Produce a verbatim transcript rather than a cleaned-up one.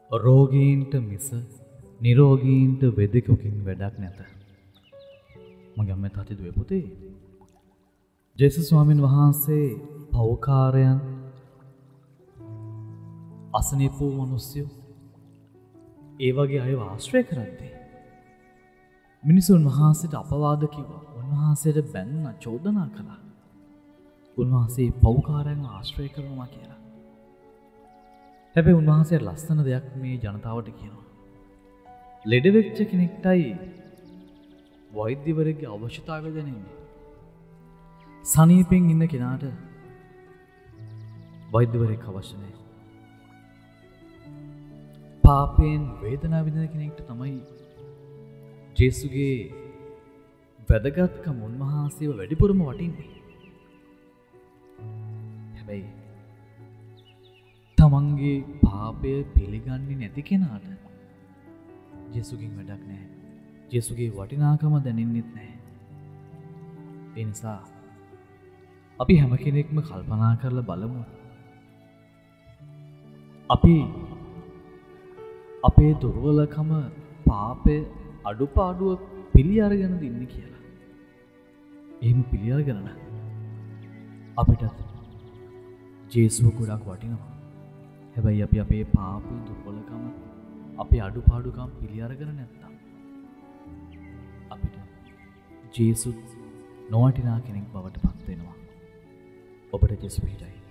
රෝගීන්ට මිස නිරෝගීන්ට වෙදෙකුකින් වැඩක් නැත. මගේ අම්මේ තාත්තේ දුවේ පුතේ. ජේසුස් ස්වාමීන් වහන්සේ පෞකාරයන් අසනීප වූ මිනිස්සු ඒ වගේ අයව ආශ්‍රය කරද්දී මිනිසුන් වහන්සේට අපවාද කිව්වා. උන්වහන්සේට බැන්න චෝදනා කළා. උන්වහන්සේ පෞකාරයන් ආශ්‍රය කරනවා කියලා. හැබැයි උන්වහන්සේ ලස්සන දෙයක් මේ ජනතාවට කියනවා. ලෙඩ වෙච්ච කෙනෙක්ටයි වෛද්‍යවරයෙක්ගේ අවශ්‍යතාවය දැනෙන්නේ. සනීපෙන් ඉන්න කෙනාට වෛද්‍යවරයෙක් අවශ්‍ය නැහැ. පාපයෙන් වේදනාව විඳින කෙනෙක්ට තමයි ජේසුගේ වැදගත්කම උන්වහන්සේව වැඩිපුරම වටින්නේ. හැබැයි තමන්ගේ පාපය පිළිගන්නේ නැති කෙනාට ජේසුගෙන් වැඩක් නැහැ. ජේසුගේ වටිනාකම දැනෙන්නෙත් නැහැ. ඒ නිසා අපි හැම කෙනෙක්ම කල්පනා කරලා බලමු. අපි අපේ දුර්වලකම පාපය අඩුපාඩුව පිළි අරගෙනද ඉන්නේ කියලා. එහෙම පිළි අරගෙන නම් අපිට ජේසුව ගොඩක් වටිනවා. හැබැයි අපි අපේ පාප දුර්වලකම අපේ අඩුපාඩුකම් පිළි අරගෙන නැත්තම් අපිට ජේසුස් නොවටිනා කෙනෙක් බවට පත් වෙනවා. ඔබට ජේසුස් පිටයි.